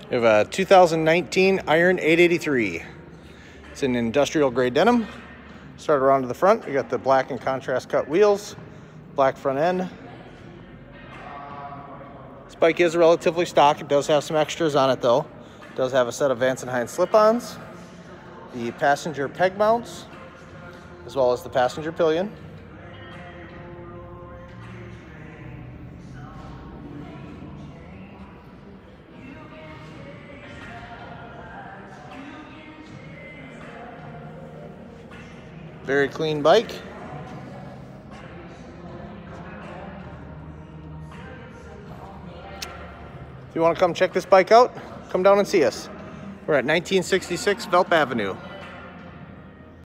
We have a 2019 Iron 883. It's in industrial grade denim. Start around to the front. We got the black and contrast cut wheels, black front end. This bike is relatively stock. It does have some extras on it though. It does have a set of Vance & Hines slip-ons, the passenger peg mounts, as well as the passenger pillion. Very clean bike. If you want to come check this bike out, come down and see us. We're at 1966 Velp Avenue.